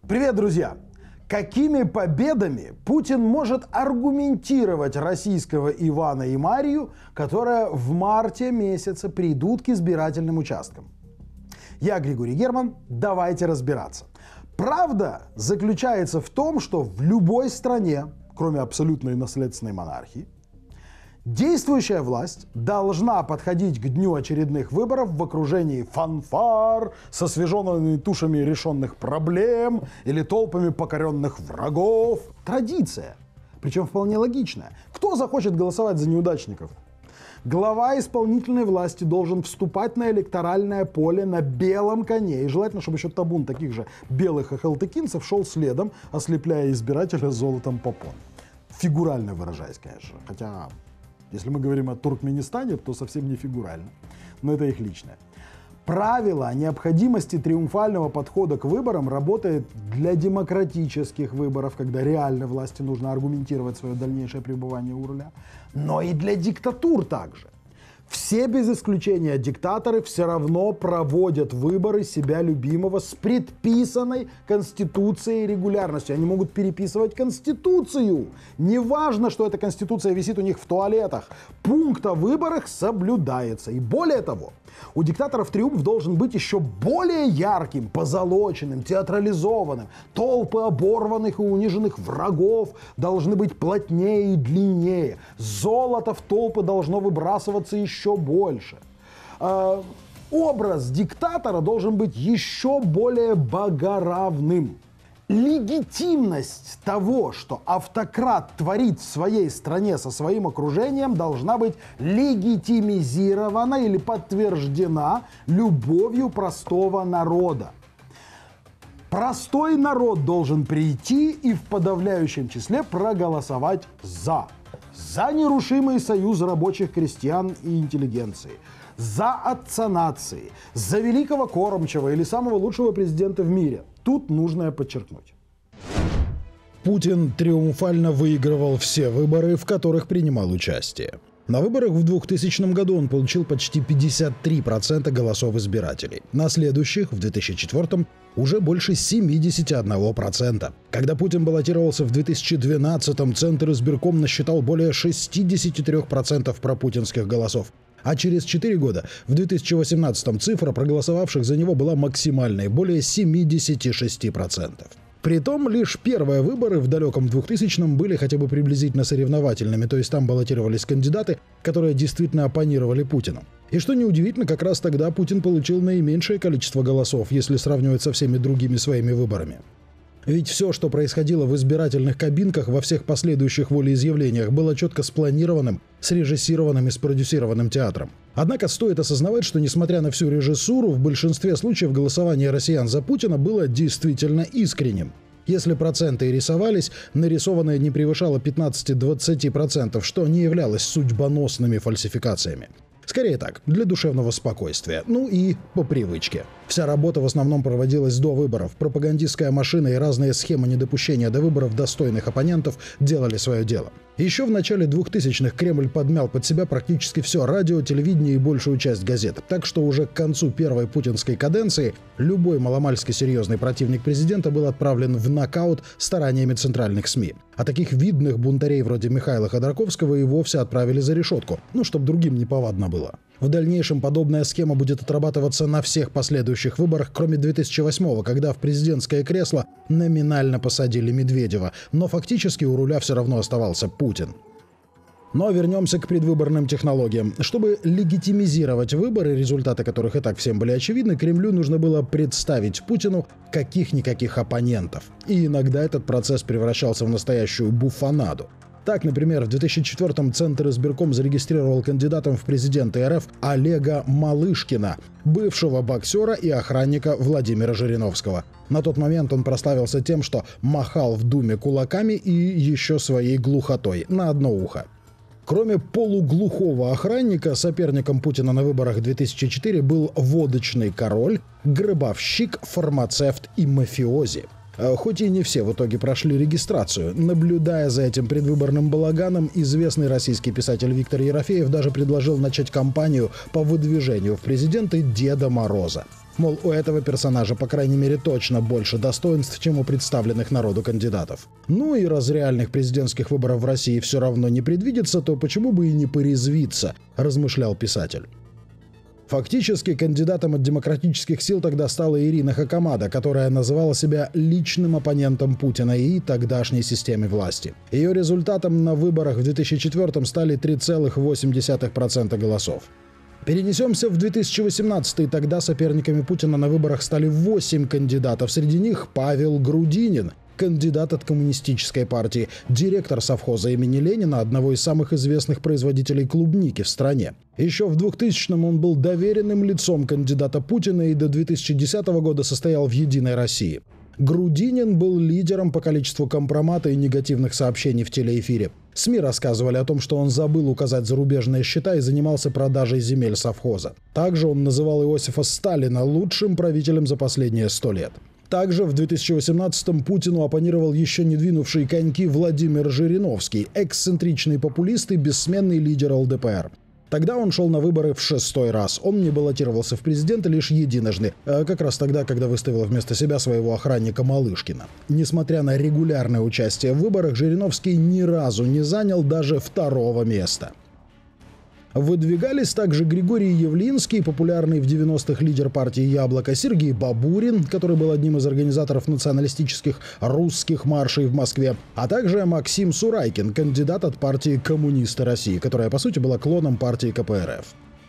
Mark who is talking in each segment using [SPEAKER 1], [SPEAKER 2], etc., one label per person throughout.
[SPEAKER 1] Привет, друзья! Какими победами Путин может аргументировать российского Ивана и Марию, которые в марте месяце придут к избирательным участкам? Я Григорий Герман, давайте разбираться. Правда заключается в том, что в любой стране, кроме абсолютной наследственной монархии, действующая власть должна подходить к дню очередных выборов в окружении фанфар, с освеженными тушами решенных проблем или толпами покоренных врагов. Традиция, причем вполне логичная. Кто захочет голосовать за неудачников? Глава исполнительной власти должен вступать на электоральное поле на белом коне. И желательно, чтобы еще табун таких же белых ахалтыкинцев шел следом, ослепляя избирателя золотом попон. Фигурально выражаясь, конечно. Хотя... Если мы говорим о Туркменистане, то совсем не фигурально. Но это их личное. Правило о необходимости триумфального подхода к выборам работает для демократических выборов, когда реально власти нужно аргументировать свое дальнейшее пребывание у руля, но и для диктатур также. Все без исключения диктаторы все равно проводят выборы себя любимого с предписанной Конституцией регулярностью. Они могут переписывать Конституцию. Неважно, что эта Конституция висит у них в туалетах. Пункт о выборах соблюдается. И более того, у диктаторов триумф должен быть еще более ярким, позолоченным, театрализованным. Толпы оборванных и униженных врагов должны быть плотнее и длиннее. Золото в толпы должно выбрасываться еще больше. Образ диктатора должен быть еще более богоравным. Легитимность того, что автократ творит в своей стране со своим окружением, должна быть легитимизирована или подтверждена любовью простого народа. Простой народ должен прийти и в подавляющем числе проголосовать за нерушимый союз рабочих, крестьян и интеллигенции, за отца нации, за великого кормчего или самого лучшего президента в мире. Тут нужно подчеркнуть.
[SPEAKER 2] Путин триумфально выигрывал все выборы, в которых принимал участие. На выборах в 2000 году он получил почти 53% голосов избирателей. На следующих, в 2004, уже больше 71%. Когда Путин баллотировался в 2012-м, Центр избирком насчитал более 63% пропутинских голосов. А через 4 года, в 2018-м, цифра проголосовавших за него была максимальной – более 76%. Притом лишь первые выборы в далеком 2000-м были хотя бы приблизительно соревновательными, то есть там баллотировались кандидаты, которые действительно оппонировали Путину. И что неудивительно, как раз тогда Путин получил наименьшее количество голосов, если сравнивать со всеми другими своими выборами. Ведь все, что происходило в избирательных кабинках во всех последующих волеизъявлениях, было четко спланированным, срежиссированным и спродюсированным театром. Однако стоит осознавать, что несмотря на всю режиссуру, в большинстве случаев голосование россиян за Путина было действительно искренним. Если проценты и рисовались, нарисованное не превышало 15-20%, что не являлось судьбоносными фальсификациями. Скорее так, для душевного спокойствия. Ну и по привычке. Вся работа в основном проводилась до выборов. Пропагандистская машина и разные схемы недопущения до выборов достойных оппонентов делали свое дело. Еще в начале 2000-х Кремль подмял под себя практически все радио, телевидение и большую часть газет. Так что уже к концу первой путинской каденции любой маломальски серьезный противник президента был отправлен в нокаут стараниями центральных СМИ. А таких видных бунтарей вроде Михаила Ходорковского и вовсе отправили за решетку. Чтобы другим неповадно было. В дальнейшем подобная схема будет отрабатываться на всех последующих выборах, кроме 2008-го, когда в президентское кресло номинально посадили Медведева, но фактически у руля все равно оставался Путин. Но вернемся к предвыборным технологиям. Чтобы легитимизировать выборы, результаты которых и так всем были очевидны, Кремлю нужно было представить Путину каких-никаких оппонентов. И иногда этот процесс превращался в настоящую буфонаду. Так, например, в 2004-м Центр избирком зарегистрировал кандидатом в президенты РФ Олега Малышкина, бывшего боксера и охранника Владимира Жириновского. На тот момент он прославился тем, что махал в Думе кулаками и еще своей глухотой на одно ухо. Кроме полуглухого охранника, соперником Путина на выборах 2004 был водочный король, гробовщик, фармацевт и мафиози. Хоть и не все в итоге прошли регистрацию. Наблюдая за этим предвыборным балаганом, известный российский писатель Виктор Ерофеев даже предложил начать кампанию по выдвижению в президенты Деда Мороза. Мол, у этого персонажа, по крайней мере, точно больше достоинств, чем у представленных народу кандидатов. Ну и раз реальных президентских выборов в России все равно не предвидится, то почему бы и не порезвиться, размышлял писатель. Фактически кандидатом от демократических сил тогда стала Ирина Хакамада, которая называла себя личным оппонентом Путина и тогдашней системе власти. Ее результатом на выборах в 2004 стали 3,8% голосов. Перенесемся в 2018, тогда соперниками Путина на выборах стали 8 кандидатов. Среди них Павел Грудинин, кандидат от Коммунистической партии, директор совхоза имени Ленина, одного из самых известных производителей клубники в стране. Еще в 2000-м он был доверенным лицом кандидата Путина и до 2010 года состоял в «Единой России». Грудинин был лидером по количеству компромата и негативных сообщений в телеэфире. СМИ рассказывали о том, что он забыл указать зарубежные счета и занимался продажей земель совхоза. Также он называл Иосифа Сталина лучшим правителем за последние 100 лет. Также в 2018-м Путину оппонировал еще не двинувший коньки Владимир Жириновский, эксцентричный популист и бессменный лидер ЛДПР. Тогда он шел на выборы в 6-й раз. Он не баллотировался в президенты лишь единожды, как раз тогда, когда выставил вместо себя своего охранника Малышкина. Несмотря на регулярное участие в выборах, Жириновский ни разу не занял даже 2-го места. Выдвигались также Григорий Явлинский, популярный в 90-х лидер партии «Яблоко», Сергей Бабурин, который был одним из организаторов националистических русских маршей в Москве, а также Максим Сурайкин, кандидат от партии «Коммунисты России», которая, по сути, была клоном партии КПРФ.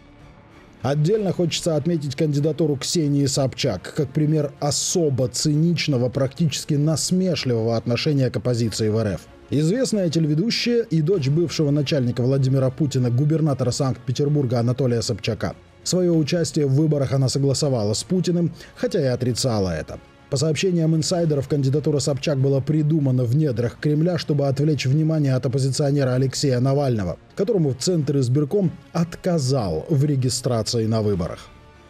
[SPEAKER 2] Отдельно хочется отметить кандидатуру Ксении Собчак, как пример особо циничного, практически насмешливого отношения к оппозиции в РФ. Известная телеведущая и дочь бывшего начальника Владимира Путина, губернатора Санкт-Петербурга Анатолия Собчака. Свое участие в выборах она согласовала с Путиным, хотя и отрицала это. По сообщениям инсайдеров, кандидатура Собчак была придумана в недрах Кремля, чтобы отвлечь внимание от оппозиционера Алексея Навального, которому Центр избирком отказал в регистрации на выборах.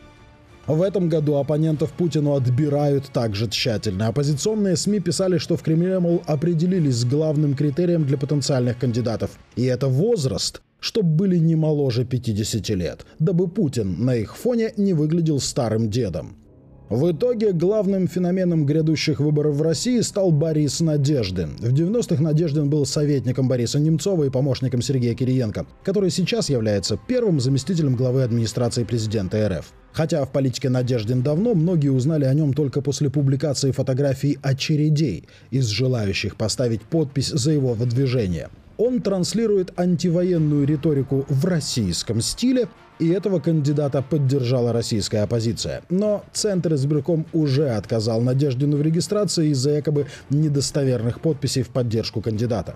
[SPEAKER 2] В этом году оппонентов Путину отбирают также тщательно. Оппозиционные СМИ писали, что в Кремле, мол, определились с главным критерием для потенциальных кандидатов. И это возраст, чтобы были не моложе 50 лет, дабы Путин на их фоне не выглядел старым дедом. В итоге главным феноменом грядущих выборов в России стал Борис Надеждин. В 90-х Надеждин был советником Бориса Немцова и помощником Сергея Кириенко, который сейчас является первым заместителем главы администрации президента РФ. Хотя в политике Надеждин давно, многие узнали о нем только после публикации фотографий очередей из желающих поставить подпись за его выдвижение. Он транслирует антивоенную риторику в российском стиле, и этого кандидата поддержала российская оппозиция. Но Центр избирком уже отказал Надеждину в регистрации из-за якобы недостоверных подписей в поддержку кандидата.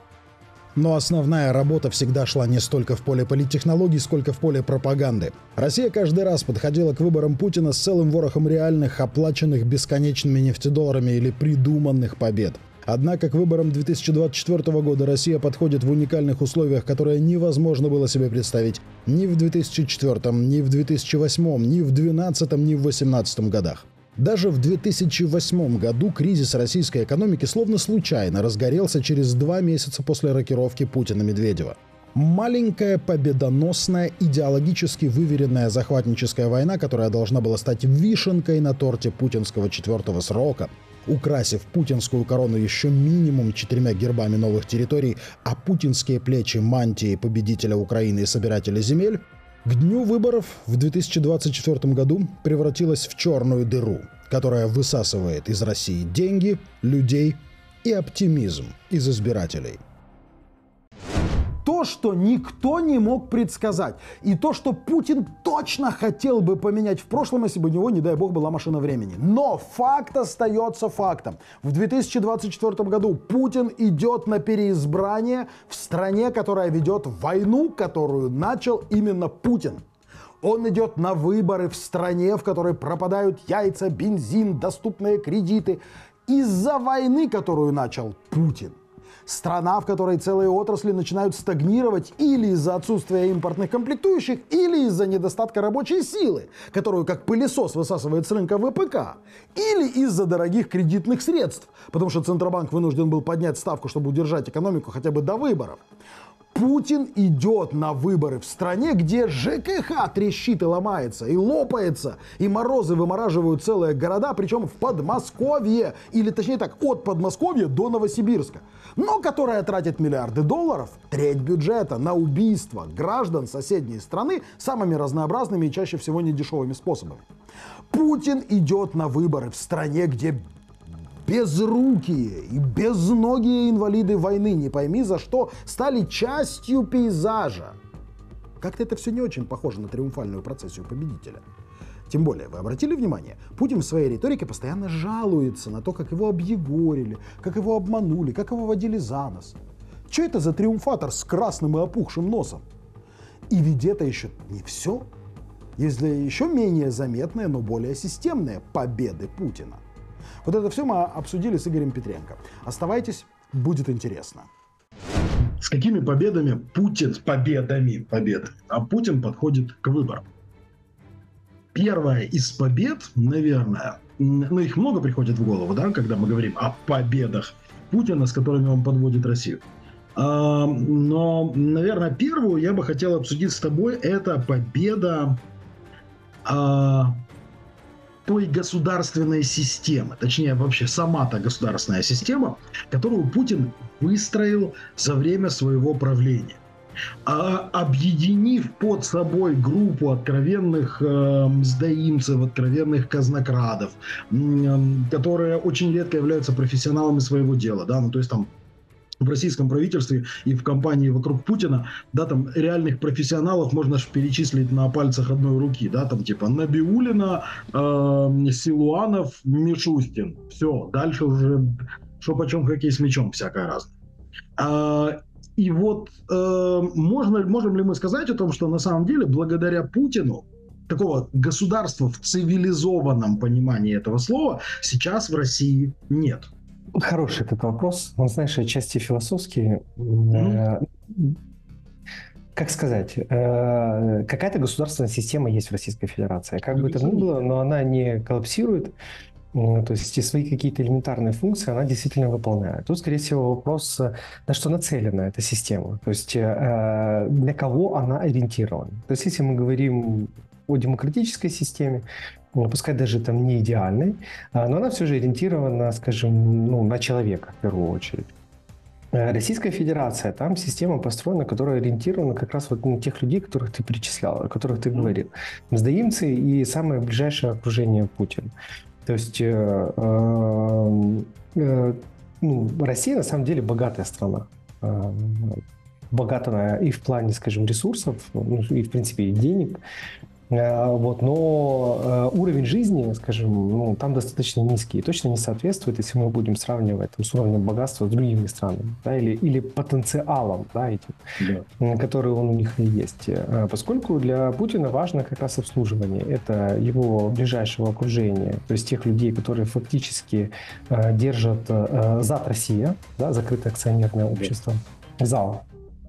[SPEAKER 2] Но основная работа всегда шла не столько в поле политтехнологий, сколько в поле пропаганды. Россия каждый раз подходила к выборам Путина с целым ворохом реальных, оплаченных бесконечными нефтедолларами или придуманных побед. Однако к выборам 2024 года Россия подходит в уникальных условиях, которые невозможно было себе представить ни в 2004, ни в 2008, ни в 2012, ни в 2018 годах. Даже в 2008 году кризис российской экономики словно случайно разгорелся через 2 месяца после рокировки Путина-Медведева. Маленькая, победоносная, идеологически выверенная захватническая война, которая должна была стать вишенкой на торте путинского 4-го срока, украсив путинскую корону еще минимум 4 гербами новых территорий, а путинские плечи мантии победителя Украины и собирателя земель, к дню выборов в 2024 году превратилась в черную дыру, которая высасывает из России деньги, людей и оптимизм из избирателей.
[SPEAKER 1] То, что никто не мог предсказать, и то, что Путин точно хотел бы поменять в прошлом, если бы у него, не дай бог, была машина времени. Но факт остается фактом. В 2024 году Путин идет на переизбрание в стране, которая ведет войну, которую начал именно Путин. Он идет на выборы в стране, в которой пропадают яйца, бензин, доступные кредиты, из-за войны, которую начал Путин. Страна, в которой целые отрасли начинают стагнировать или из-за отсутствия импортных комплектующих, или из-за недостатка рабочей силы, которую как пылесос высасывает с рынка ВПК, или из-за дорогих кредитных средств, потому что Центробанк вынужден был поднять ставку, чтобы удержать экономику хотя бы до выборов. Путин идет на выборы в стране, где ЖКХ трещит и ломается, и лопается, и морозы вымораживают целые города, причем в Подмосковье, или точнее так, от Подмосковья до Новосибирска, но которая тратит миллиарды долларов, треть бюджета, на убийство граждан соседней страны самыми разнообразными и чаще всего недешевыми способами. Путин идет на выборы в стране, где безрукие и безногие инвалиды войны, не пойми за что, стали частью пейзажа. Как-то это все не очень похоже на триумфальную процессию победителя. Тем более, вы обратили внимание, Путин в своей риторике постоянно жалуется на то, как его объегорили, как его обманули, как его водили за нос. Что это за триумфатор с красным и опухшим носом? И ведь это еще не все. Есть еще менее заметные, но более системные победы Путина. Вот это все мы обсудили с Игорем Петренко. Оставайтесь, будет интересно.
[SPEAKER 2] С какими победами Путин подходит к выборам? Первая из побед, наверное, ну их много приходит в голову, да, когда мы говорим о победах Путина, с которыми он подводит Россию. Но, наверное, первую я бы хотел обсудить с тобой, это победа той государственной системы, точнее вообще сама та государственная система, которую Путин выстроил за время своего правления. Объединив под собой группу откровенных сдаимцев, откровенных казнокрадов, которые очень редко являются профессионалами своего дела, да, ну то есть там в российском правительстве и в компании вокруг Путина, да, там реальных профессионалов можно перечислить на пальцах одной руки, да, там типа Набиуллина, Силуанов, Мишустин. Все, дальше уже шо почем хоккей с мячом всякое разное. И вот можем ли мы сказать о том, что на самом деле благодаря Путину такого государства в цивилизованном понимании этого слова сейчас в России нет?
[SPEAKER 3] Хороший этот вопрос. Он, знаешь, отчасти философский. Как сказать, какая-то государственная система есть в Российской Федерации. Как бы это ни было, но она не коллапсирует. То есть свои какие-то элементарные функции она действительно выполняет. Тут, скорее всего, вопрос, на что нацелена эта система. То есть для кого она ориентирована. То есть если мы говорим о демократической системе, пускай даже там не идеальной, но она все же ориентирована, скажем, ну, на человека в первую очередь. Российская Федерация, там система построена, которая ориентирована как раз вот на тех людей, которых ты перечислял, о которых ты говорил. Сдаимцы и самое ближайшее окружение Путина. То есть Россия на самом деле богатая страна. Богатая и в плане, скажем, ресурсов, и в принципе и денег. Вот, но уровень жизни, скажем, там достаточно низкий и точно не соответствует, если мы будем сравнивать там, с уровнем богатства с другими странами, да, или потенциалом, да, этим, который у них и есть. Поскольку для Путина важно как раз обслуживание, это его ближайшего окружения, то есть тех людей, которые фактически держат ЗАД Россия, да, закрытое акционерное общество, ЗАО.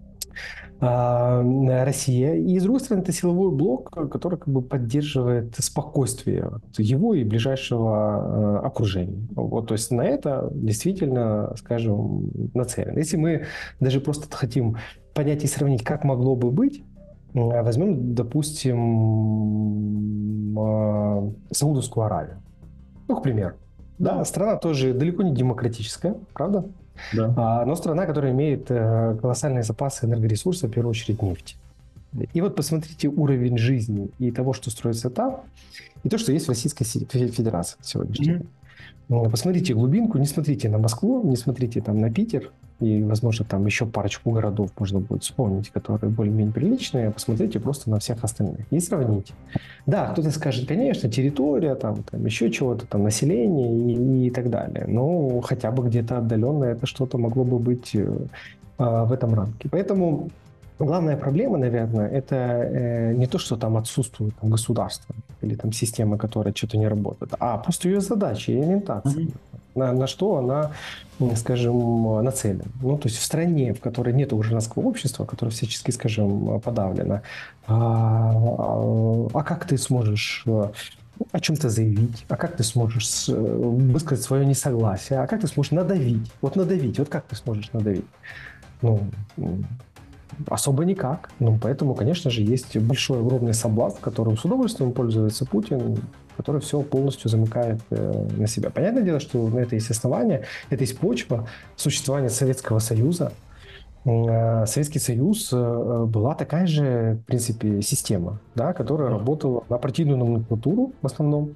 [SPEAKER 3] Россия. И, с другой стороны, это силовой блок, который как бы поддерживает спокойствие его и ближайшего окружения. Вот, то есть на это действительно, скажем, нацелено. Если мы даже просто хотим понять и сравнить, как могло бы быть, возьмем, допустим, Саудовскую Аравию. Ну, к примеру. Да, страна тоже далеко не демократическая, правда? Да. Но страна, которая имеет колоссальные запасы энергоресурсов, в первую очередь нефти. И вот посмотрите уровень жизни и того, что строится там, и то, что есть в Российской Федерации сегодняшней. Посмотрите глубинку, не смотрите на Москву, не смотрите там на Питер, и, возможно, там еще парочку городов можно будет вспомнить, которые более-менее приличные, посмотрите просто на всех остальных и сравните. Да, кто-то скажет, конечно, территория, там еще чего-то, там население и так далее, но хотя бы где-то отдаленно это что-то могло бы быть в этом рамке. Поэтому главная проблема, наверное, это не то, что там отсутствует там, государство или там система, которая что-то не работает, а просто ее задача и ориентация. на что она, скажем, нацелена. Ну, то есть в стране, в которой нет гражданского общества, которое всячески, скажем, подавлено, а как ты сможешь о чем-то заявить, а как ты сможешь высказать свое несогласие, а как ты сможешь надавить, вот как ты сможешь надавить? Ну, особо никак. Ну, поэтому, конечно же, есть большой, огромный соблазн, которым с удовольствием пользуется Путин, который все полностью замыкает на себя. Понятное дело, что на это есть основания, это есть почва существования Советского Союза. Советский Союз была такая же, в принципе, система, да, которая работала на партийную номенклатуру в основном.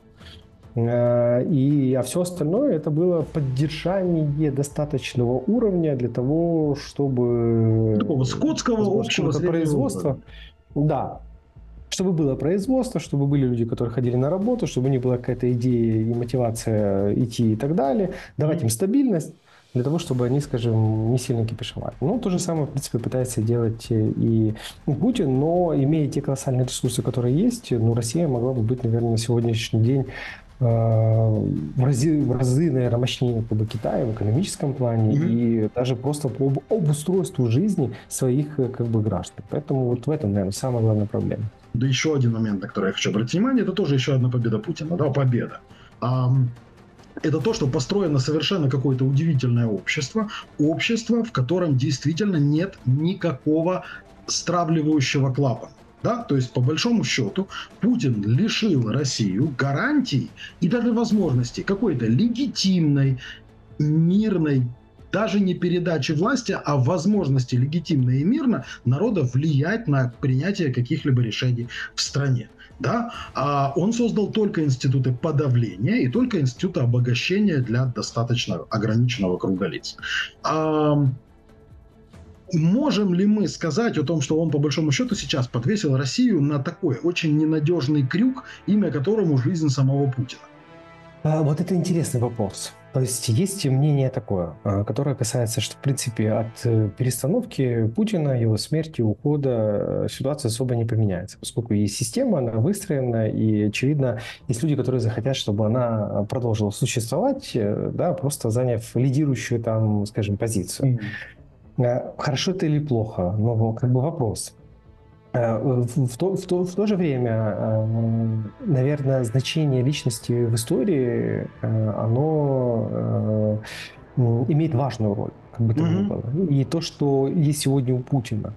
[SPEAKER 3] А все остальное это было поддержание достаточного уровня для того, чтобы...
[SPEAKER 4] Такого скотского общего
[SPEAKER 3] производства. Да. Чтобы было производство, чтобы были люди, которые ходили на работу, чтобы у них была какая-то идея и мотивация идти и так далее. Давать им стабильность для того, чтобы они, скажем, не сильно кипишевали. Ну, то же самое, в принципе, пытается делать и Путин, но имея те колоссальные ресурсы, которые есть, ну, Россия могла бы быть, наверное, на сегодняшний день в разы, наверное, мощнее как бы, Китая в экономическом плане и даже просто по обустройству жизни своих как бы, граждан. Поэтому вот в этом, наверное, самая главная проблема.
[SPEAKER 4] Да еще один момент, на который я хочу обратить внимание, это тоже еще одна победа Путина. Да, победа. Это то, что построено совершенно какое-то удивительное общество. Общество, в котором действительно нет никакого стравливающего клапана. Да? То есть, по большому счету, Путин лишил Россию гарантий и даже возможности какой-то легитимной, мирной, даже не передачи власти, а возможности легитимно и мирно народа влиять на принятие каких-либо решений в стране. Да? А он создал только институты подавления и только институты обогащения для достаточно ограниченного круга лиц. Можем ли мы сказать о том, что он по большому счету сейчас подвесил Россию на такой очень ненадежный крюк, имя которому жизнь самого Путина?
[SPEAKER 3] Вот это интересный вопрос. То есть мнение такое, которое касается, что в принципе от перестановки Путина, его смерти, ухода ситуация особо не поменяется, поскольку есть система, она выстроена, и очевидно, есть люди, которые захотят, чтобы она продолжила существовать, да, просто заняв лидирующую там, скажем, позицию. Хорошо это или плохо? Ну, как бы вопрос. В то же время, наверное, значение личности в истории, оно имеет важную роль, как бы то ни было. И то, что есть сегодня у Путина,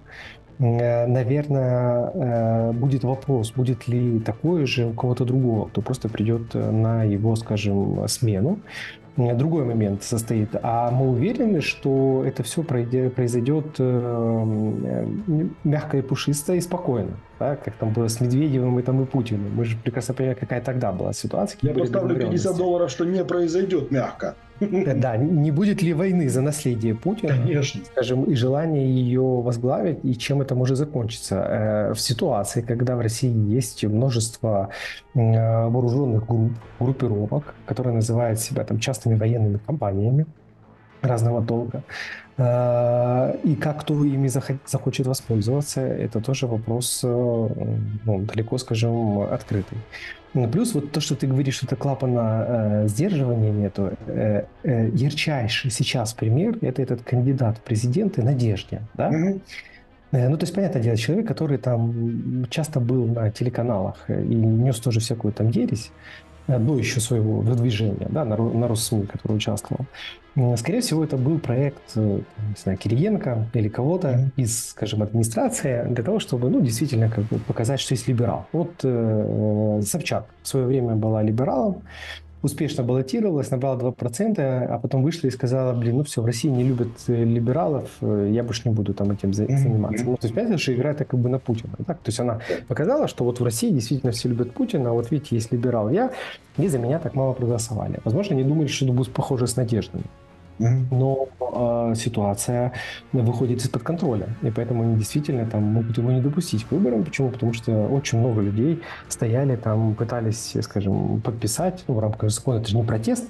[SPEAKER 3] наверное, будет вопрос, будет ли такое же у кого-то другого, кто просто придет на его, скажем, смену. Другой момент состоит. А мы уверены, что это все произойдет мягко и пушисто и спокойно. Да? Как там было с Медведевым и Путиным. Мы же прекрасно понимаем, какая тогда была ситуация.
[SPEAKER 4] Я поставлю $50, что не произойдет мягко.
[SPEAKER 3] Да, не будет ли войны за наследие Путина,
[SPEAKER 4] конечно,
[SPEAKER 3] скажем, и желание ее возглавить, и чем это может закончиться? В ситуации, когда в России есть множество вооруженных группировок, которые называют себя там частными военными компаниями разного толка, и как кто ими захочет воспользоваться, это тоже вопрос далеко, скажем, открытый. Плюс вот то, что ты говоришь, что это клапана сдерживания нету, ярчайший сейчас пример – это этот кандидат в президенты Надеждин, да? Ну, то есть, понятное дело, человек, который там часто был на телеканалах и нес тоже всякую там ересь, до еще своего выдвижения, да, на Россми, который участвовал. Скорее всего, это был проект, не знаю, Кириенко или кого-то из, скажем, администрации для того, чтобы, ну, действительно, как бы показать, что есть либерал. Вот Собчак в свое время была либералом, успешно баллотировалась, набрала 2%, а потом вышла и сказала, ну все, в России не любят либералов, я больше не буду там этим заниматься. Ну, то есть, понятно, что играет как бы на Путина. Так? То есть она показала, что вот в России действительно все любят Путина, а вот видите, есть либерал я, и за меня так мало проголосовали. Возможно, они думали, что это будет похоже с Надеждой. Но ситуация выходит из-под контроля, и поэтому они действительно там могут его не допустить к выборам. Почему? Потому что очень много людей стояли там, пытались, скажем, подписать, в рамках закона, это же не протест,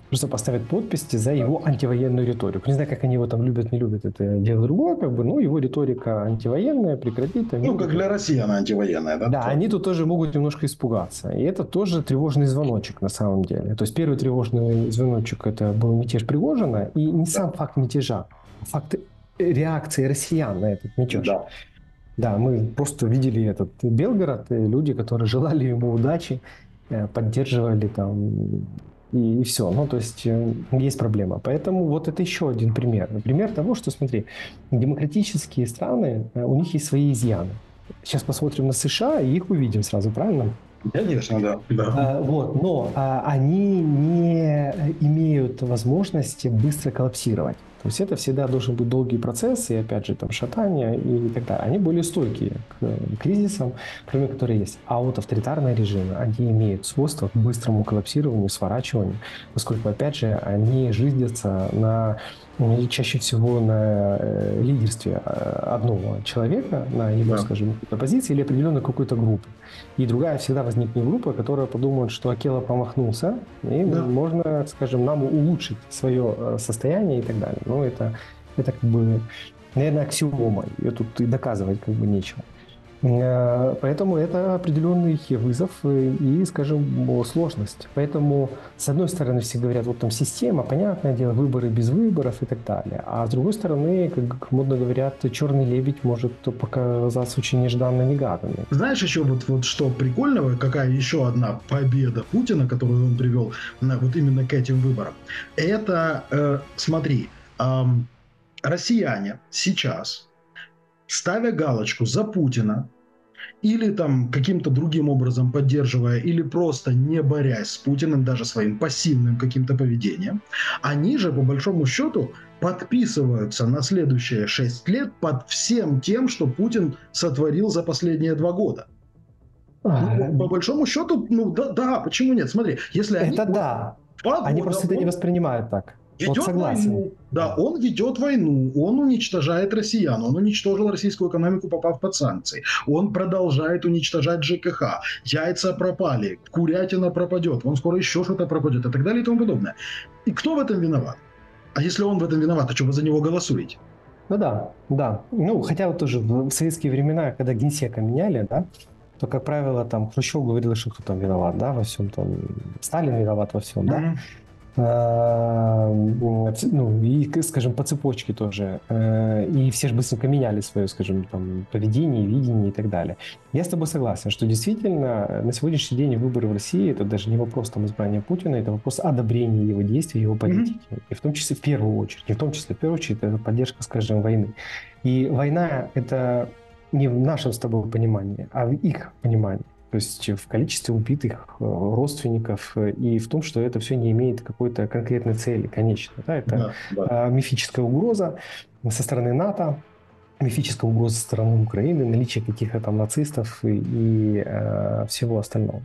[SPEAKER 3] просто поставят подписи за его антивоенную риторику. Не знаю, как они его там любят, не любят, это дело другое, как бы, но его риторика антивоенная, прекратить. Там,
[SPEAKER 4] ну, как для России она антивоенная, да?
[SPEAKER 3] Да, они тут тоже могут немножко испугаться. И это тоже тревожный звоночек на самом деле. То есть первый тревожный звоночек это был мятеж Пригожина, и не сам факт мятежа, а факт реакции россиян на этот мятеж.
[SPEAKER 4] Да.
[SPEAKER 3] Да, мы просто видели этот Белгород, и люди, которые желали ему удачи, поддерживали там и все. Ну, то есть есть проблема. Поэтому вот это еще один пример. Пример того, что, смотри, демократические страны, у них есть свои изъяны. Сейчас посмотрим на США и их увидим сразу, правильно?
[SPEAKER 4] Конечно, да.
[SPEAKER 3] Вот, но они не имеют возможности быстро коллапсировать. То есть это всегда должен быть долгий процесс, и опять же там шатания и так далее. Они более стойкие к кризисам, кроме которых есть. А вот авторитарные режимы, они имеют свойство к быстрому коллапсированию, сворачиванию, поскольку, опять же, они жизнятся чаще всего на лидерстве одного человека, на его, скажем, позиции или определенной какой-то группы. И другая всегда возникнет группа, которая подумает, что Акела промахнулся, и можно, скажем, нам улучшить свое состояние и так далее. Но это как бы, наверное, аксиома. Ее тут и доказывать как бы нечего. Поэтому это определенный вызов и, скажем, сложность. Поэтому, с одной стороны, все говорят, вот там система, понятное дело, выборы без выборов и так далее. А с другой стороны, как модно говорят, черный лебедь может показаться очень нежданно-негаданным.
[SPEAKER 4] Знаешь, еще вот что прикольного, какая еще одна победа Путина, которую он привел вот именно к этим выборам. Это, смотри, россияне сейчас, ставя галочку за Путина, или там каким-то другим образом поддерживая, или просто не борясь с Путиным, даже своим пассивным каким-то поведением, они же, по большому счету, подписываются на следующие 6 лет под всем тем, что Путин сотворил за последние 2 года. Ну, по большому счету, ну да, почему нет? Смотри, если они...
[SPEAKER 3] Это да, они просто это не воспринимают так.
[SPEAKER 4] Ведет войну, да, он ведет войну, он уничтожает россиян, он уничтожил российскую экономику, попав под санкции, он продолжает уничтожать ЖКХ, яйца пропали, курятина пропадет, он скоро еще что-то пропадет и так далее и тому подобное. И кто в этом виноват? А если он в этом виноват, то что вы за него голосуете?
[SPEAKER 3] Ну да. Ну, хотя вот тоже в советские времена, когда генсека меняли, да, то, как правило, там Хрущев говорил, что кто там виноват, да, во всем там, Сталин виноват во всем, да. Ну, и, скажем, по цепочке тоже. И все же быстренько меняли свое, скажем, там, поведение, видение и так далее. Я с тобой согласен, что действительно на сегодняшний день выборы в России это даже не вопрос там избрания Путина, это вопрос одобрения его действий, его политики. И в том числе в первую очередь, не в том числе в первую очередь, это поддержка, скажем, войны. И война это не в нашем с тобой понимании, а в их понимании. То есть в количестве убитых родственников и в том, что это все не имеет какой-то конкретной цели, конечно. Да? Это мифическая угроза со стороны НАТО, мифическая угроза со стороны Украины, наличие каких-то там нацистов и всего остального.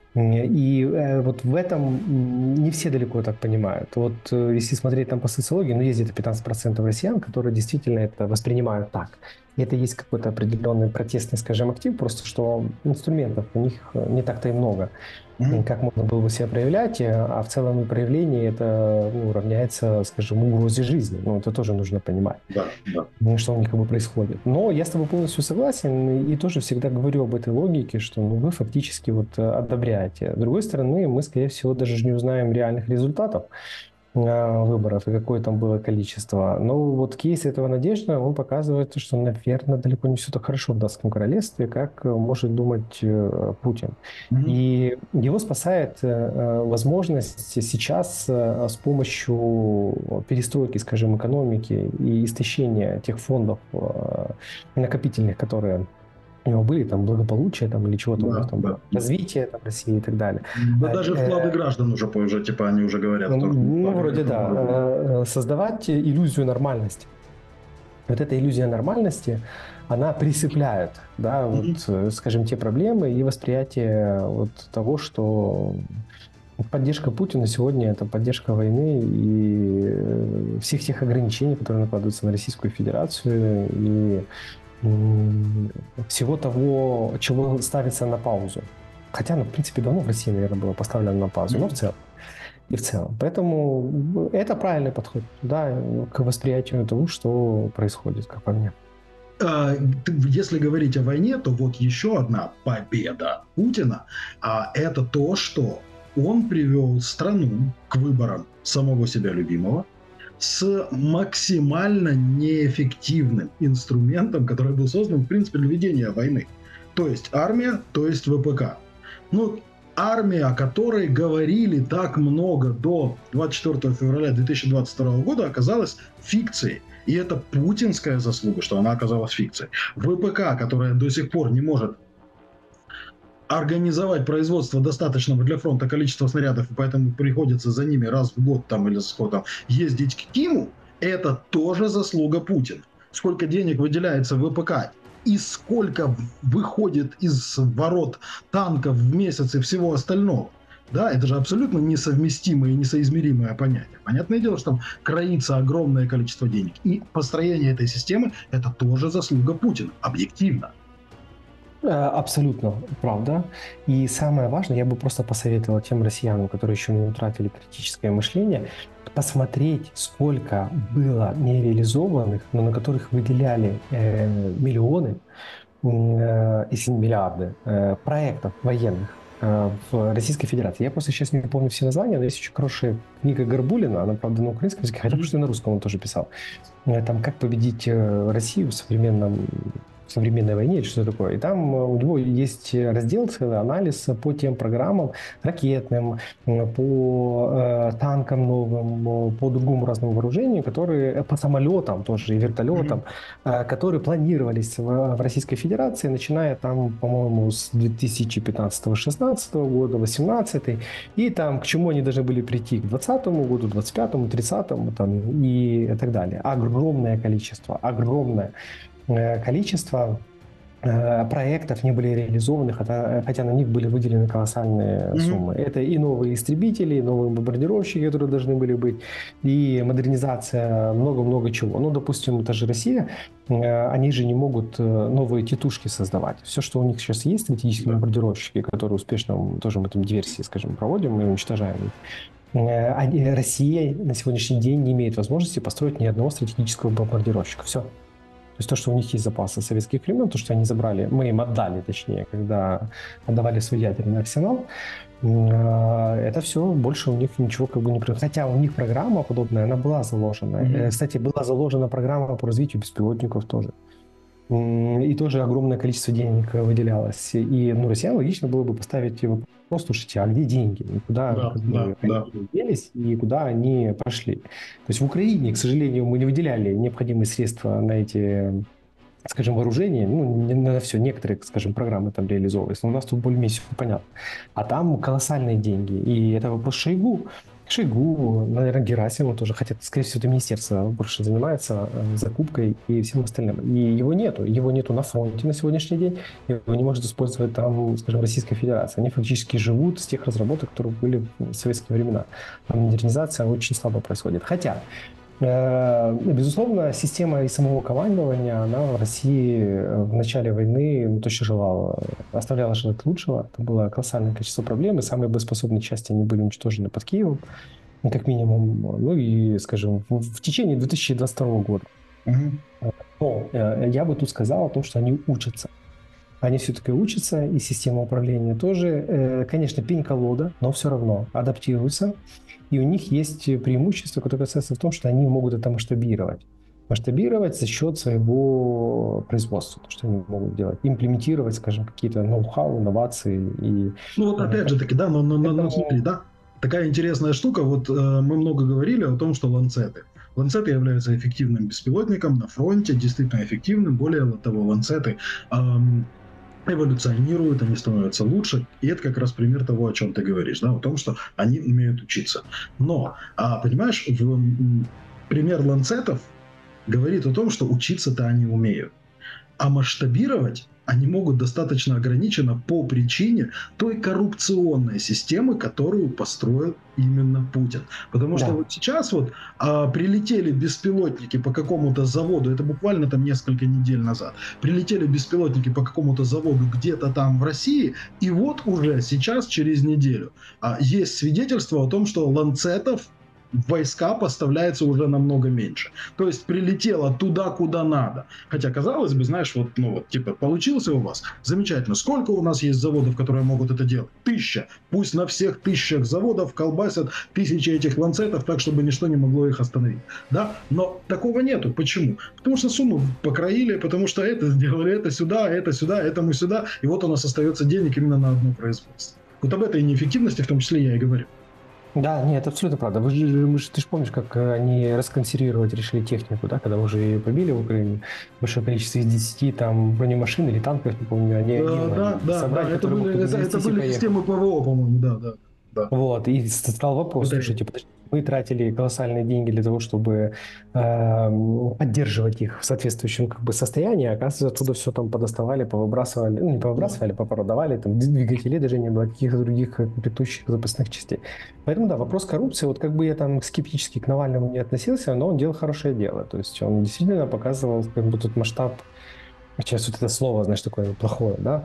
[SPEAKER 3] И вот в этом не все далеко так понимают. Вот если смотреть там по социологии, ну есть где-то 15% россиян, которые действительно это воспринимают так. И это есть какой-то определенный протестный, скажем, актив, просто что инструментов у них не так-то и много, как можно было бы себя проявлять, а в целом проявление это равняется, скажем, угрозе жизни. Ну, это тоже нужно понимать, что у них как бы происходит. Но я с тобой полностью согласен и тоже всегда говорю об этой логике, что вы фактически вот одобряете. С другой стороны, мы, скорее всего, даже не узнаем реальных результатов выборов и какое там было количество. Но вот кейс этого Надежды, он показывает, что, наверное, далеко не все так хорошо в датском королевстве, как может думать Путин. И его спасает возможность сейчас с помощью перестройки, скажем, экономики и истощения тех фондов накопительных, которые у него были, там, благополучие, там, или чего-то, развитие там, России и так далее.
[SPEAKER 4] Да, даже вклады граждан уже, типа, они уже говорят.
[SPEAKER 3] Ну, вроде да. Создавать иллюзию нормальности. Вот эта иллюзия нормальности, она присыпляет, да, вот, скажем, те проблемы и восприятие вот того, что поддержка Путина сегодня – это поддержка войны и всех тех ограничений, которые накладываются на Российскую Федерацию, и всего того, чего ставится на паузу. Хотя, в принципе, давно в России, наверное, было поставлено на паузу, но в целом. и в целом. Поэтому это правильный подход, да, к восприятию того, что происходит, как по мне.
[SPEAKER 4] Если говорить о войне, то вот еще одна победа Путина, это то, что он привел страну к выборам самого себя любимого с максимально неэффективным инструментом, который был создан, в принципе, для ведения войны. То есть армия, то есть ВПК. Ну, армия, о которой говорили так много до 24 февраля 2022 года, оказалась фикцией. И это путинская заслуга, что она оказалась фикцией. ВПК, которая до сих пор не может организовать производство достаточного для фронта количества снарядов, и поэтому приходится за ними раз в год там, или за сколько там ездить к Киму, это тоже заслуга Путина. Сколько денег выделяется в ВПК и сколько выходит из ворот танков в месяц и всего остального. Да, это же абсолютно несовместимое и несоизмеримое понятие. Понятное дело, что там кроится огромное количество денег. И построение этой системы – это тоже заслуга Путина, объективно.
[SPEAKER 3] Абсолютно правда. И самое важное, я бы просто посоветовал тем россиянам, которые еще не утратили критическое мышление, посмотреть, сколько было нереализованных, но на которых выделяли миллионы, если не миллиарды, проектов военных в Российской Федерации. Я просто сейчас не помню все названия, но есть очень хорошая книга Горбулина, она, правда, на украинском языке, хотя что на русском он тоже писал. Там «Как победить Россию в современной войне» или что такое. И там у него есть раздел, целый анализ по тем программам ракетным, по танкам новым, по другому разному вооружению, которые по самолетам тоже и вертолетам, которые планировались в Российской Федерации, начиная там, по-моему, с 2015-16 года, 18 и там к чему они должны были прийти к 20 году, 25-му, 30-му там, и так далее. Огромное количество проектов не были реализованы, хотя на них были выделены колоссальные суммы. Это и новые истребители, и новые бомбардировщики, которые должны были быть, и модернизация, много-много чего. Ну, допустим, та же Россия, они же не могут новые тетушки создавать. Все, что у них сейчас есть, стратегические бомбардировщики, которые успешно, тоже мы там диверсии, скажем, проводим и уничтожаем их, Россия на сегодняшний день не имеет возможности построить ни одного стратегического бомбардировщика. Все. То есть то, что у них есть запасы советских времен, то, что они забрали, мы им отдали, точнее, когда отдавали свой ядерный арсенал, это все, больше у них ничего как бы не происходит. Хотя у них программа подобная, она была заложена. Кстати, была заложена программа по развитию беспилотников тоже. И тоже огромное количество денег выделялось. И россиян логично было бы поставить вопрос, слушайте, а где деньги? И куда они делись, и куда они пошли? То есть в Украине, к сожалению, мы не выделяли необходимые средства на эти, скажем, вооружения, не на все, некоторые, скажем, программы там реализовывались, но у нас тут более-менее все понятно. А там колоссальные деньги. И это вопрос Шойгу, наверное, Герасимов тоже, хотя, скорее всего, это министерство больше занимается закупкой и всем остальным. И его нету на фронте на сегодняшний день, его не может использовать там, скажем, Российская Федерация. Они фактически живут с тех разработок, которые были в советские времена. Там модернизация очень слабо происходит. Хотя, безусловно, система и самого командования, она в России в начале войны точно оставляла желать лучшего. Это было колоссальное количество проблем, и самые боеспособные части, они были уничтожены под Киевом, как минимум, скажем, в течение 2022 года. Но я бы тут сказал о том, что они учатся. Они все-таки учатся, и система управления тоже, конечно, пень-колода, но все равно адаптируются. И у них есть преимущество, которое касается в том, что они могут это масштабировать за счет своего производства, то, что они могут делать, имплементировать, скажем, какие-то ноу-хау, инновации.
[SPEAKER 4] Опять же таки, да, но смотри, да, такая интересная штука, вот мы много говорили о том, что ланцеты. Ланцеты являются эффективным беспилотником на фронте, действительно эффективным, более того, ланцеты эволюционируют, они становятся лучше, и это как раз пример того, о чем ты говоришь, да, о том, что они умеют учиться. Но, понимаешь, пример ланцетов говорит о том, что учиться-то они умеют, а масштабировать они могут достаточно ограниченно по причине той коррупционной системы, которую построил именно Путин. Потому что вот сейчас вот прилетели беспилотники по какому-то заводу, это буквально там несколько недель назад, прилетели беспилотники по какому-то заводу где-то там в России, и вот уже сейчас, через неделю, есть свидетельство о том, что ланцетов войска поставляется уже намного меньше. То есть прилетело туда, куда надо. Хотя, казалось бы, знаешь, вот, ну вот, типа, получился у вас? Замечательно. Сколько у нас есть заводов, которые могут это делать? 1000. Пусть на всех 1000 заводов колбасят 1000 этих ланцетов, так, чтобы ничто не могло их остановить. Да? Но такого нету. Почему? Потому что сумму покроили, потому что это сделали, это сюда, этому сюда, и вот у нас остается денег именно на одно производство. Вот об этой неэффективности в том числе я и говорю.
[SPEAKER 3] Да, нет, это абсолютно правда. Ты же помнишь, как они расконсервировать решили технику, да, когда уже ее побили в Украине, большое количество из 10 там бронемашин или танков, не помню, они собрать,
[SPEAKER 4] это были системы ПВО, по-моему, да.
[SPEAKER 3] Вот, и стал вопрос, слушайте, подождите, мы тратили колоссальные деньги для того, чтобы поддерживать их в соответствующем как бы состоянии, а оказывается, оттуда все там подоставали, повыбрасывали, ну не повыбрасывали, попродавали, там двигателей даже не было, каких-то других комплектующих запасных частей. Поэтому да, вопрос коррупции, вот как бы я там скептически к Навальному не относился, но он делал хорошее дело, то есть он действительно показывал как бы тот масштаб. Сейчас вот это слово, знаешь, такое плохое, да,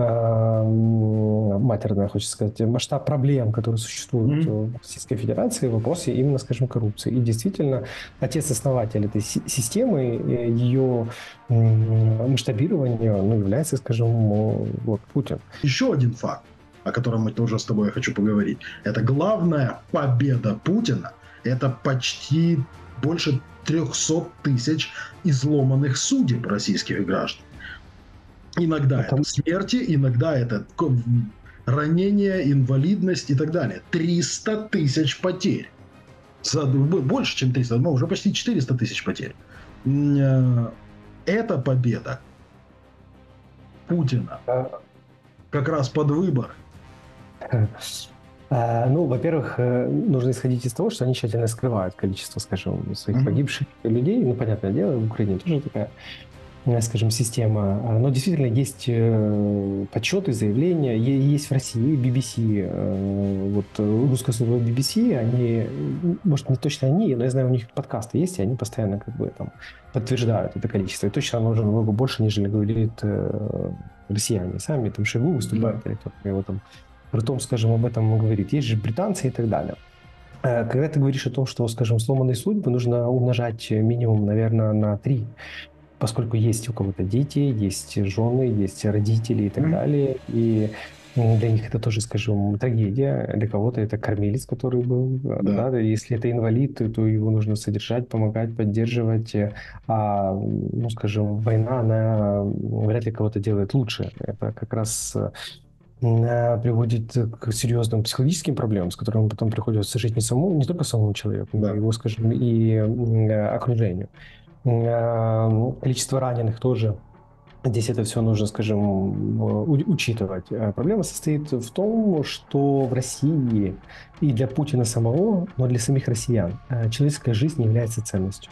[SPEAKER 3] матерное, хочется сказать, масштаб проблем, которые существуют в Российской Федерации в вопросе именно, скажем, коррупции. И действительно, отец-основатель этой системы, ее масштабирование, ну, является, скажем, вот, Путин.
[SPEAKER 4] Еще один факт, о котором мы тоже с тобой хочу поговорить, это главная победа Путина, это почти больше 300 тысяч изломанных судеб российских граждан. Иногда это смерти, иногда это ранения, инвалидность и так далее. 300 тысяч потерь. Больше, чем 300, но уже почти 400 тысяч потерь. Это победа Путина как раз под выборы.
[SPEAKER 3] Ну, во-первых, нужно исходить из того, что они тщательно скрывают количество, скажем, своих погибших людей. Ну, понятное дело, в Украине тоже такая, скажем, система. Но действительно есть подсчеты, заявления. Есть в России BBC, вот русская служба BBC, они, может, не точно они, но я знаю, у них подкасты есть, и они постоянно как бы там подтверждают это количество. И точно оно уже намного больше, нежели говорит россияне сами. Там Шойгу выступает, или кто-то его там при том, скажем, об этом говорит. Есть же британцы и так далее. Когда ты говоришь о том, что, скажем, сломанные судьбы, нужно умножать минимум, наверное, на 3, поскольку есть у кого-то дети, есть жены, есть родители и так далее. И для них это тоже, скажем, трагедия. Для кого-то это кормилец, который был. Да, если это инвалид, то его нужно содержать, помогать, поддерживать. А, ну, скажем, война, она вряд ли кого-то делает лучше. Это как раз приводит к серьезным психологическим проблемам, с которыми потом приходится жить не только самому человеку, но и его, скажем, и окружению. Количество раненых тоже. Здесь это все нужно, скажем, учитывать. Проблема состоит в том, что в России и для Путина самого, но для самих россиян человеческая жизнь не является ценностью.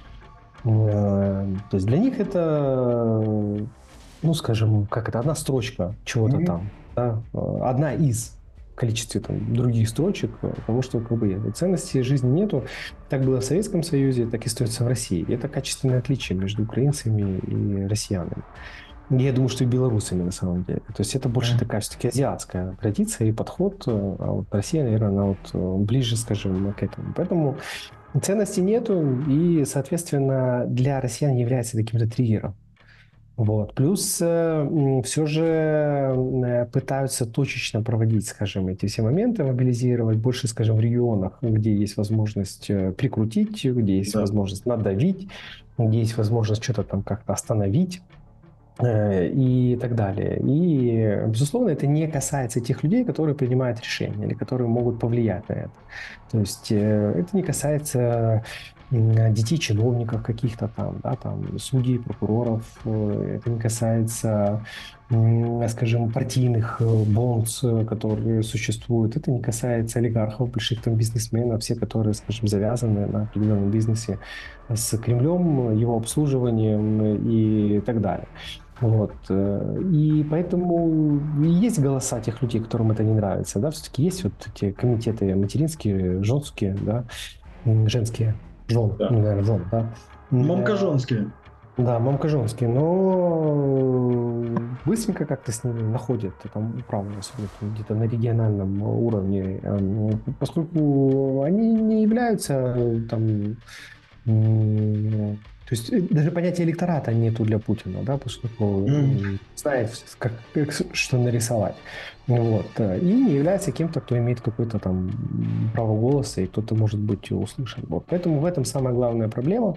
[SPEAKER 3] То есть для них это, ну, скажем, как это, одна строчка чего-то там. Да? Одна из количестве там, других строчек того, что как бы ценностей жизни нету. Так было в Советском Союзе, так и остается в России. И это качественное отличие между украинцами и россиянами. Я думаю, что и белорусами на самом деле. То есть это больше такая все-таки азиатская традиция и подход, а вот Россия, наверное, она вот ближе, скажем, к этому. Поэтому ценностей нету, и, соответственно, для россиян является каким-то триггером. Вот. Плюс все же пытаются точечно проводить, скажем, эти все моменты, мобилизировать больше, скажем, в регионах, где есть возможность прикрутить, где есть возможность надавить, где есть возможность что-то там как-то остановить и так далее. И, безусловно, это не касается тех людей, которые принимают решения или которые могут повлиять на это. То есть это не касается детей чиновников каких-то там, да, там, судей, прокуроров. Это не касается, скажем, партийных бонс, которые существуют. Это не касается олигархов, больших там бизнесменов, все, которые, скажем, завязаны на определенном бизнесе с Кремлем, его обслуживанием и так далее. Вот. И поэтому есть голоса тех людей, которым это не нравится. Да? Все-таки есть вот эти комитеты материнские, женские, да? Женские,
[SPEAKER 4] Да.
[SPEAKER 3] наверное, жен, да?
[SPEAKER 4] Мамкажонские.
[SPEAKER 3] Да, мамкажонские, но быстренько как-то с ними находят там управу, особенно где-то на региональном уровне, поскольку они не являются там, то есть даже понятия электората нету для Путина, да, поскольку знает, как что нарисовать. Вот. И не является кем-то, кто имеет какое-то там право голоса, и кто-то может быть услышан. Вот. Поэтому в этом самая главная проблема.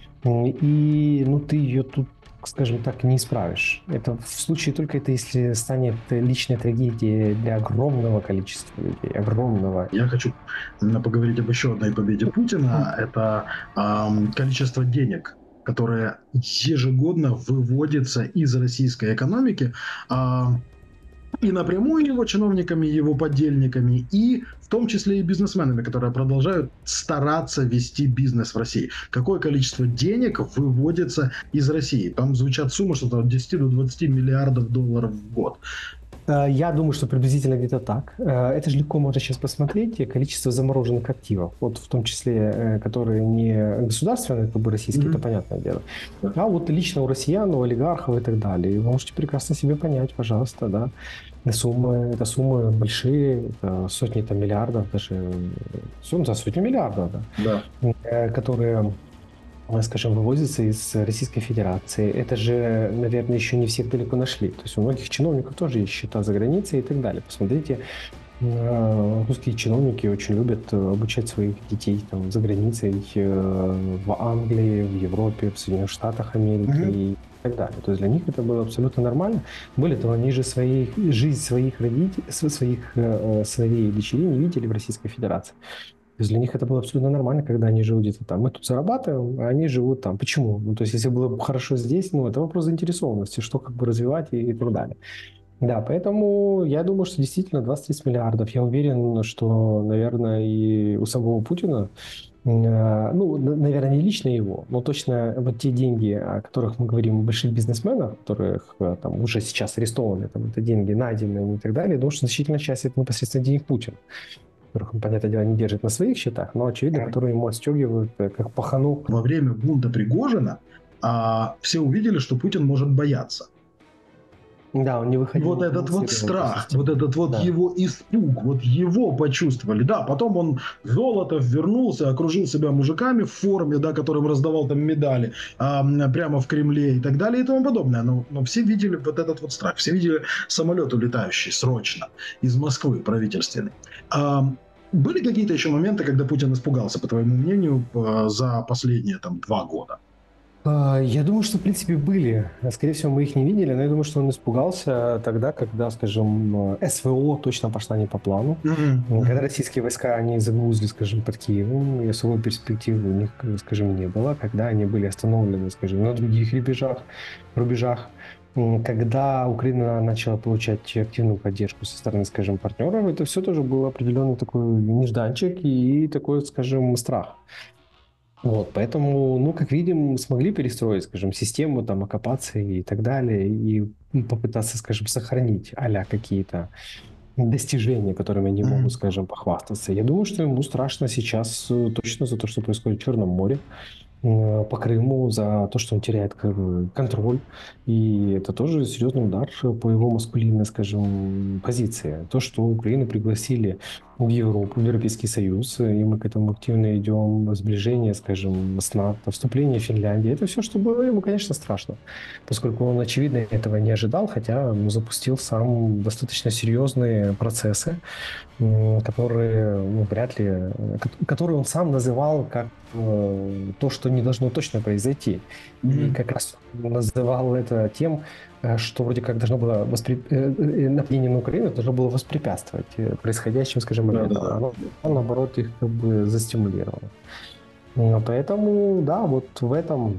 [SPEAKER 3] И ты ее тут, скажем так, не исправишь. Это в случае только это, если станет личной трагедией для огромного количества людей. Огромного.
[SPEAKER 4] Я хочу поговорить об еще одной победе Путина. Это количество денег, которое ежегодно выводится из российской экономики. И напрямую его чиновниками, его подельниками, и в том числе и бизнесменами, которые продолжают стараться вести бизнес в России. Какое количество денег выводится из России? Там звучат суммы что-то от 10 до 20 миллиардов долларов в год.
[SPEAKER 3] Я думаю, что приблизительно где-то так. Это же легко можно сейчас посмотреть. Количество замороженных активов, вот в том числе, которые не государственные, как бы российские, это понятное дело, а вот лично у россиян, у олигархов и так далее. И вы можете прекрасно себе понять, пожалуйста, да. Это суммы большие, это сотни там, миллиардов, даже сотни миллиардов, да. Которые, скажем, вывозятся из Российской Федерации. Это же, наверное, еще не всех далеко нашли. То есть у многих чиновников тоже есть счета за границей и так далее. Посмотрите, русские чиновники очень любят обучать своих детей там, за границей, в Англии, в Европе, в Соединенных Штатах Америки и так далее. То есть для них это было абсолютно нормально. Более того, они же жизнь своих родителей, своей дочерей не видели в Российской Федерации. То есть для них это было абсолютно нормально, когда они живут где-то там. Мы тут зарабатываем, а они живут там. Почему? То есть если было бы хорошо здесь, это вопрос заинтересованности, что как бы развивать и так далее. Да, поэтому я думаю, что действительно 20-30 миллиардов. Я уверен, что, наверное, и у самого Путина, наверное, не лично его, но точно вот те деньги, о которых мы говорим, больших бизнесменов, которых там уже сейчас арестованы, там, это деньги найденные и так далее, я думаю, что значительная часть это непосредственно денег Путина, которых он, понятное дело, не держит на своих счетах, но, очевидно, которые ему отстегивают как пахану.
[SPEAKER 4] Во время бунта Пригожина все увидели, что Путин может бояться.
[SPEAKER 3] Да, он не выходил.
[SPEAKER 4] Вот этот вот страх, вот этот вот его испуг, вот его почувствовали. Да, потом он, Золотов, вернулся, окружил себя мужиками в форме, да, которым раздавал там медали прямо в Кремле и так далее и тому подобное. Но все видели вот этот вот страх, все видели самолет улетающий срочно из Москвы правительственный. Были какие-то еще моменты, когда Путин испугался, по твоему мнению, за последние там 2 года?
[SPEAKER 3] Я думаю, что, в принципе, были. Скорее всего, мы их не видели, но я думаю, что он испугался тогда, когда, скажем, СВО точно пошла не по плану. Когда российские войска, они загрузили, скажем, под Киевом, и особой перспективы у них, скажем, не было. Когда они были остановлены, скажем, на других рубежах. Когда Украина начала получать активную поддержку со стороны, скажем, партнеров, это все тоже был определенный такой нежданчик и такой, скажем, страх. Вот, поэтому, как видим, смогли перестроить, скажем, систему, там, оккупации и так далее, и попытаться, скажем, сохранить а-ля какие-то достижения, которыми они могут, скажем, похвастаться. Я думаю, что ему страшно сейчас точно за то, что происходит в Черном море, по Крыму, за то, что он теряет контроль. И это тоже серьезный удар по его маскулинной, скажем, позиции. То, что Украину пригласили в Европу, в Европейский Союз, и мы к этому активно идем, сближение, скажем, с НАТО, вступление Финляндии, это все, что было ему, конечно, страшно, поскольку он, очевидно, этого не ожидал, хотя запустил сам достаточно серьезные процессы, которые, вряд ли, которые он сам называл как то, что не должно точно произойти. И как раз называл это тем, что вроде как должно было нападение на Украину должно было воспрепятствовать происходящим, скажем, моментам. Оно, наоборот, их как бы застимулировало. Поэтому, да, вот в этом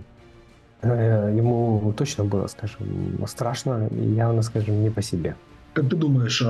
[SPEAKER 3] ему точно было, скажем, страшно и явно, скажем, не по себе.
[SPEAKER 4] Как ты думаешь,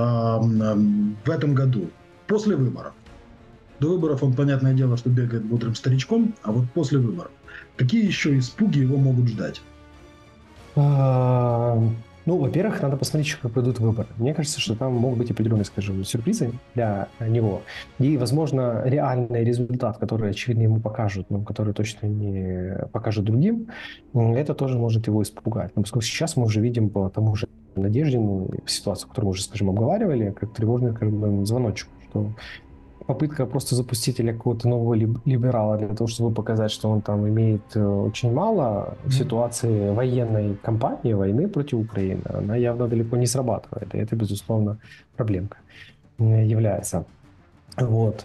[SPEAKER 4] в этом году, после выборов, до выборов он, понятное дело, что бегает бодрым старичком, а вот после выборов, какие еще испуги его могут ждать?
[SPEAKER 3] Ну, во-первых, надо посмотреть, как пройдут выборы. Мне кажется, что там могут быть определенные, скажем, сюрпризы для него. И, возможно, реальный результат, который, очевидно, ему покажут, но который точно не покажут другим, это тоже может его испугать. Но поскольку сейчас мы уже видим по тому же Надеждину ситуацию, которую мы уже, скажем, обговаривали, как тревожный, скажем, звоночек, что попытка просто запустить или какого-то нового либерала для того, чтобы показать, что он там имеет очень мало в ситуации военной кампании, войны против Украины, она явно далеко не срабатывает. И это, безусловно, проблемка является. Вот.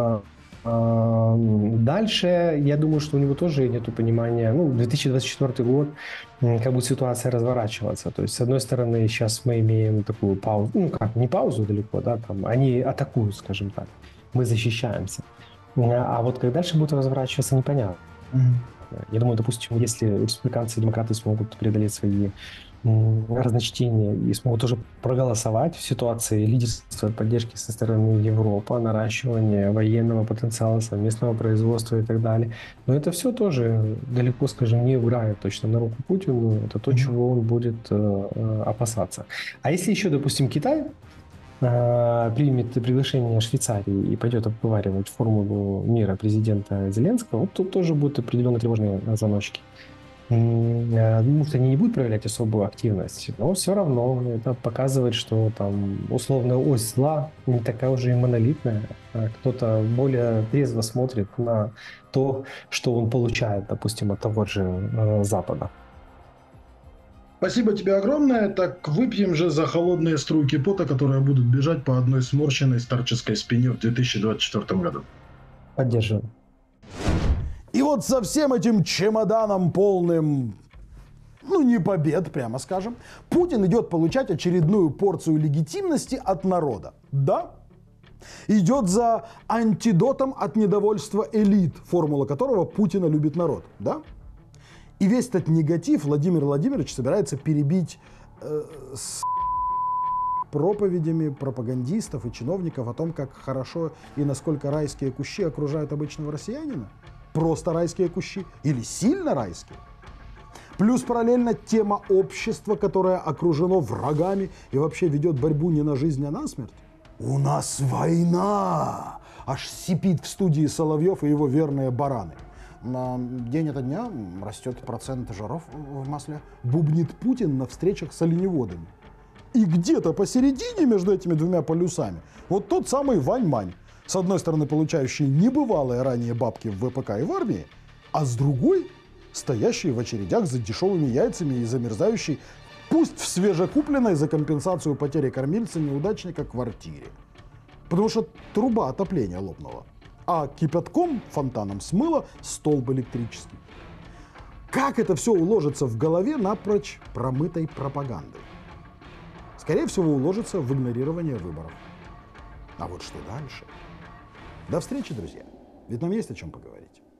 [SPEAKER 3] Дальше, я думаю, что у него тоже нет понимания, 2024 год, как будет ситуация разворачиваться. То есть, с одной стороны, сейчас мы имеем такую паузу, не паузу далеко, да, там, они атакуют, скажем так, мы защищаемся. А вот как дальше будет разворачиваться, непонятно. Я думаю, допустим, если республиканцы и демократы смогут преодолеть свои разночтения и смогут тоже проголосовать в ситуации лидерства и поддержки со стороны Европы, наращивания военного потенциала, совместного производства и так далее. Но это все тоже далеко, скажем, не играет точно на руку Путину. Это то, чего он будет опасаться. А если еще, допустим, Китай примет приглашение Швейцарии и пойдет обговаривать формулу мира президента Зеленского, вот тут тоже будут определенные тревожные звоночки. Может, они не будут проявлять особую активность, но все равно это показывает, что там условная ось зла не такая уже и монолитная. Кто-то более трезво смотрит на то, что он получает, допустим, от того же Запада.
[SPEAKER 4] Спасибо тебе огромное. Так выпьем же за холодные струйки пота, которые будут бежать по одной сморщенной старческой спине в 2024 году.
[SPEAKER 3] Поддерживаю.
[SPEAKER 1] И вот со всем этим чемоданом полным, не побед, прямо скажем, Путин идет получать очередную порцию легитимности от народа. Да? Идет за антидотом от недовольства элит, формула которого Путина любит народ. Да? И весь этот негатив Владимир Владимирович собирается перебить с проповедями пропагандистов и чиновников о том, как хорошо и насколько райские кущи окружают обычного россиянина. Просто райские кущи или сильно райские. Плюс параллельно тема общества, которое окружено врагами и вообще ведет борьбу не на жизнь, а на смерть. У нас война! Аж сипит в студии Соловьев и его верные бараны. День ото дня растет процент жиров в масле. Бубнит Путин на встречах с оленеводами. И где-то посередине между этими двумя полюсами вот тот самый Вань-Мань. С одной стороны, получающий небывалые ранее бабки в ВПК и в армии, а с другой, стоящий в очередях за дешевыми яйцами и замерзающий, пусть в свежекупленной за компенсацию потери кормильца неудачника квартире. Потому что труба отопления лопнула, а кипятком, фонтаном смыло столб электрический. Как это все уложится в голове напрочь промытой пропагандой? Скорее всего, уложится в игнорирование выборов. А вот что дальше? До встречи, друзья. Ведь нам есть о чем поговорить.